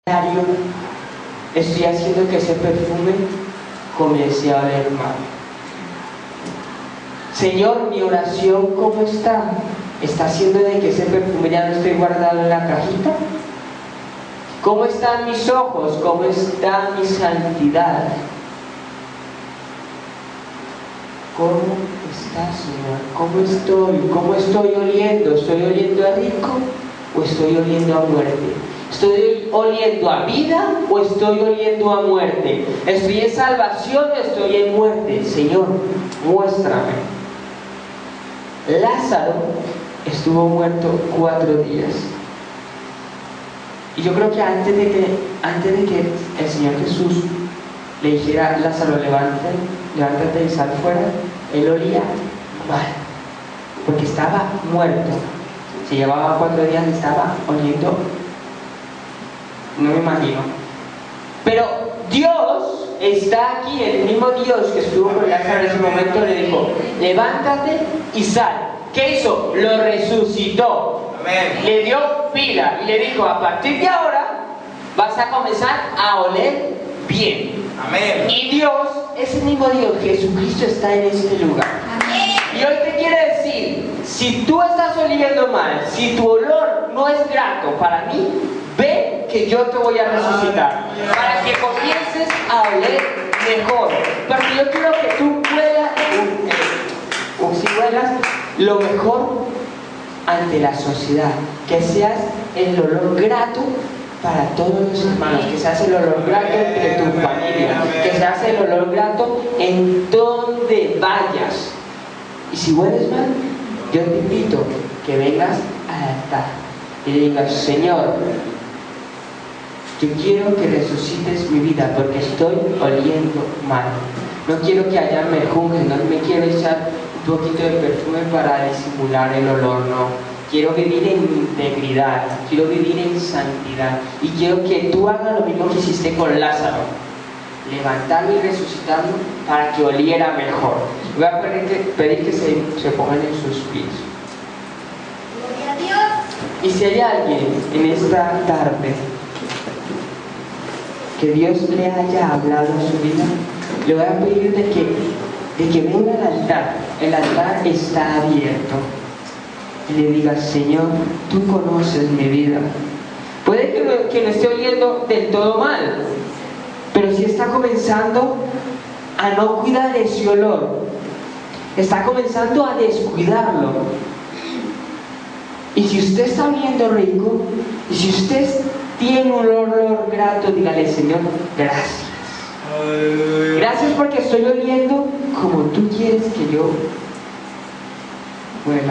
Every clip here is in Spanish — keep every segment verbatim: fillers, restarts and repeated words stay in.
diario estoy haciendo que ese perfume comience a oler mal. Señor, mi oración, ¿cómo está? ¿Está haciendo de que ese perfume ya no esté guardado en la cajita? ¿Cómo están mis ojos? ¿Cómo está mi santidad? ¿Cómo está, Señor? ¿Cómo estoy? ¿Cómo estoy oliendo? ¿Estoy oliendo a rico o estoy oliendo a muerte? ¿Estoy oliendo a vida o estoy oliendo a muerte? ¿Estoy en salvación o estoy en muerte? Señor, muéstrame. Lázaro estuvo muerto cuatro días. Y yo creo que antes de que, antes de que el Señor Jesús le dijera, Lázaro, levántate, levántate y sal fuera, él olía mal, porque estaba muerto. Se llevaba cuatro días y estaba oliendo, no me imagino. Pero Dios está aquí, el mismo Dios que estuvo con Lázaro en ese momento le dijo, levántate y sal. ¿Qué hizo? Lo resucitó. Amén. Le dio pila y le dijo, a partir de ahora vas a comenzar a oler bien. Amén. Y Dios, ese mismo Dios, Jesucristo, está en este lugar. Amén. Y hoy te quiere decir, si tú estás oliendo mal, si tu olor no es grato para mí, ve que yo te voy a resucitar, para que comiences a oler mejor. Porque yo quiero que tú huelas, o si huelas lo mejor ante la sociedad, que seas el olor grato para todos los hermanos, que seas el olor grato entre tu familia, que seas el olor grato en donde vayas. Y si hueles mal, yo te invito que vengas al altar y digas, Señor, yo quiero que resucites mi vida porque estoy oliendo mal. No quiero que haya merjunjes, no me quiero echar un poquito de perfume para disimular el olor, no. Quiero vivir en integridad, quiero vivir en santidad y quiero que tú hagas lo mismo que hiciste con Lázaro, levantarlo y resucitarlo para que oliera mejor. Voy a pedir que, pedir que se, se pongan en sus pies. Gloria a Dios. Y si hay alguien en esta tarde que Dios le haya hablado a su vida, le voy a pedir de que, de que venga al altar. El altar está abierto. Y le digas, Señor, tú conoces mi vida. Puede que no, que no esté oyendo del todo mal, pero si está comenzando a no cuidar ese olor, está comenzando a descuidarlo. Y si usted está oliendo rico, y si usted tiene un olor grato, dígale, Señor, gracias. Gracias porque estoy oliendo como tú quieres que yo huela.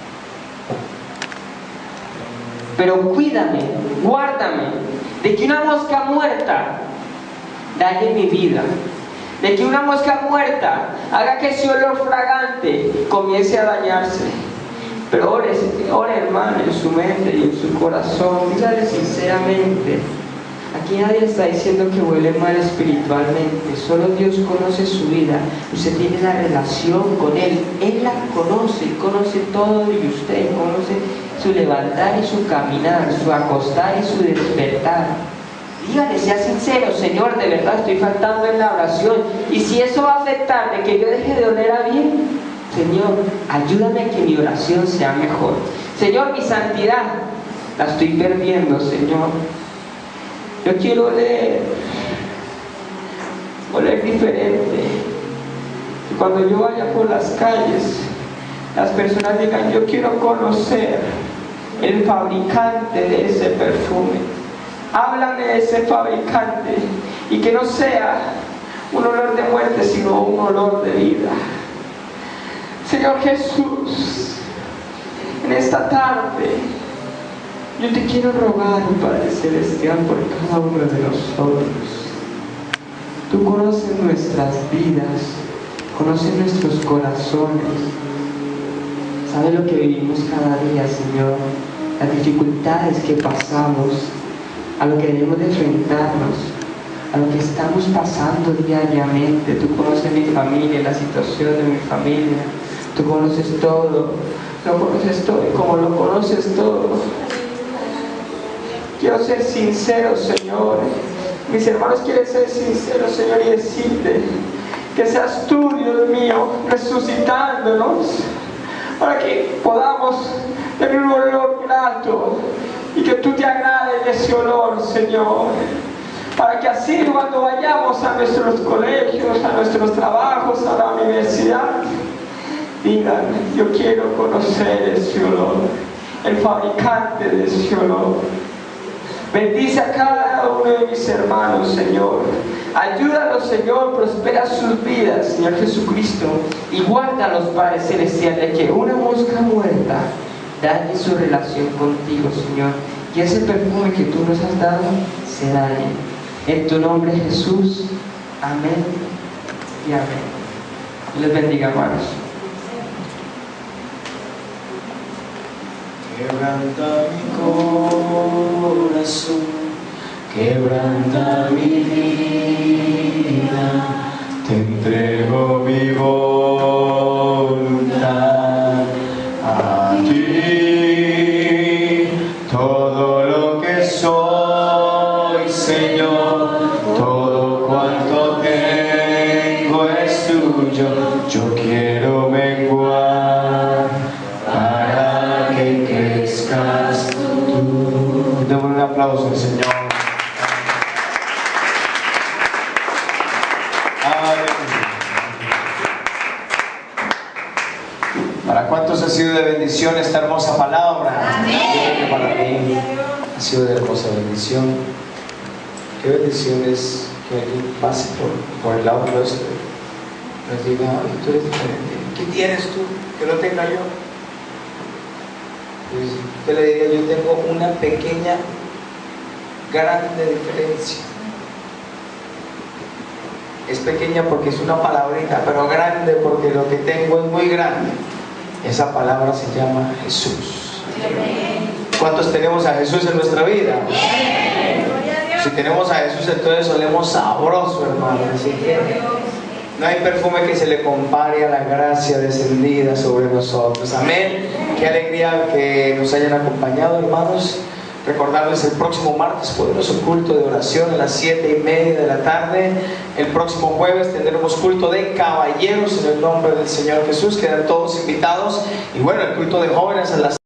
Pero cuídame, guárdame de que una mosca muerta dañe mi vida, de que una mosca muerta haga que ese olor fragante comience a dañarse. Pero ore, ore hermano, en su mente y en su corazón, dígale sinceramente. Aquí nadie está diciendo que huele mal espiritualmente, solo Dios conoce su vida. Usted tiene la relación con Él, Él la conoce, conoce todo de usted, conoce su levantar y su caminar, su acostar y su despertar. Dígale, sea sincero, Señor, de verdad estoy faltando en la oración, y si eso va a afectar de que yo deje de oler a bien, Señor, ayúdame a que mi oración sea mejor. Señor, mi santidad la estoy perdiendo, Señor. Yo quiero oler, oler diferente. Y cuando yo vaya por las calles, las personas digan, yo quiero conocer el fabricante de ese perfume. Háblame de ese fabricante y que no sea un olor de muerte, sino un olor de vida. Señor Jesús, en esta tarde, yo te quiero rogar, Padre Celestial, por cada uno de nosotros. Tú conoces nuestras vidas, conoces nuestros corazones, sabes lo que vivimos cada día, Señor, las dificultades que pasamos, a lo que debemos de enfrentarnos, a lo que estamos pasando diariamente. Tú conoces mi familia, la situación de mi familia, tú conoces todo, lo conoces todo, y como lo conoces todo, quiero quiero ser sincero, Señor. Mis hermanos quieren ser sinceros, Señor, y decirte que seas tú, Dios mío, resucitándonos para que podamos tener un olor grato y que tú te agrades de ese olor, Señor. Para que así cuando vayamos a nuestros colegios, a nuestros trabajos, a la universidad, digan, yo quiero conocer ese olor, el fabricante de ese olor. Bendice a cada uno de mis hermanos, Señor. Ayúdalos, Señor, prospera sus vidas, Señor Jesucristo, y guárdalos, Padre Celestial, de que una mosca muerta dañe su relación contigo, Señor, y ese perfume que tú nos has dado se dañe. En tu nombre, Jesús. Amén y amén. Dios les bendiga, hermanos. Quebranta mi corazón, quebranta mi vida, te entrego mi voluntad a ti, todo lo que soy, Señor, todo cuanto tengo es tuyo, yo quiero menguar para que crezcas tú. Démosle un aplauso al Señor. ¿Para cuántos ha sido de bendición esta hermosa palabra? Amén. Yo creo que para mí ha sido de hermosa bendición. Qué bendición es que alguien pase por, por el lado nuestro y nos diga, ay, tú eres diferente. ¿Qué tienes tú que no tenga yo? Pues, ¿qué le diría? Yo tengo una pequeña, grande diferencia. Es pequeña porque es una palabrita, pero grande porque lo que tengo es muy grande. Esa palabra se llama Jesús. ¿Cuántos tenemos a Jesús en nuestra vida? Si tenemos a Jesús, entonces olemos sabroso, hermano. Así que no hay perfume que se le compare a la gracia descendida sobre nosotros. Amén. Qué alegría que nos hayan acompañado, hermanos. Recordarles el próximo martes poderoso culto de oración a las siete y media de la tarde. El próximo jueves tendremos culto de caballeros en el nombre del Señor Jesús. Quedan todos invitados. Y bueno, el culto de jóvenes a las